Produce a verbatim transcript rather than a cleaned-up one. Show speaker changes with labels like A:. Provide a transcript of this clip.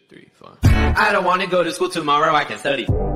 A: three, four. I don't wanna go to school tomorrow, I can study.